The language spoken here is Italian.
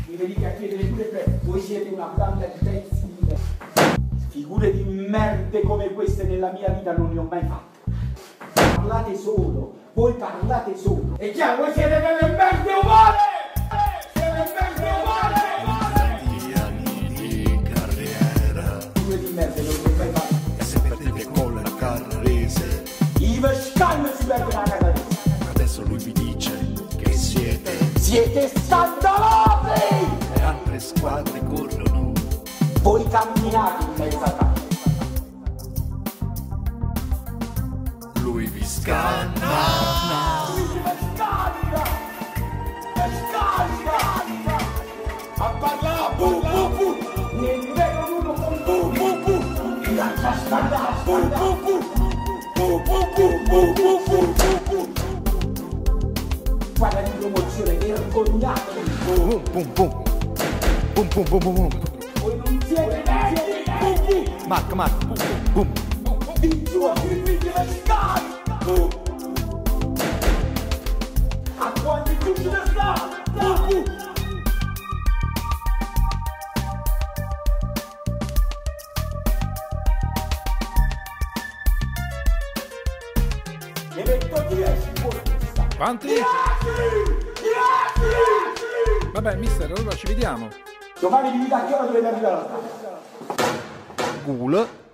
Mi venite a chiedere pure per voi siete una banda di pezzi di merda. Figure di merde come queste nella mia vita non ne ho mai fatte. Parlate solo, voi parlate solo. E chiaro, voi siete delle merde umane! Siete merde umane! 20 anni di carriera. Figure di merda non ne ho mai fatte. E se perdete con la Carrarese, I vescalli si perdono la Carrarese. adesso lui vi dice che Siete scandalosi! le altre squadre corrono. Voi camminate in mezzo a te. Lui vi scanna. A parlare, bu bu bu! Nemmeno uno con bu bu bu! Lascia stare, bu bu bu! Bu bu bu bu bu bu bu! Guarda di promozione, vergognatevi! Boom, boom, boom. Boom, boom, boom, boom, boom. Voi non siete neanche Marco, boom, boom. di giù, di scali! Bu! A quanti tutti da sta! Bu bu! Ne metto 10 buonista. Quanti? 10! Vabbè, mister, allora ci vediamo. Domani mi dite a che ora dovete arrivare alla strada. Ghoul.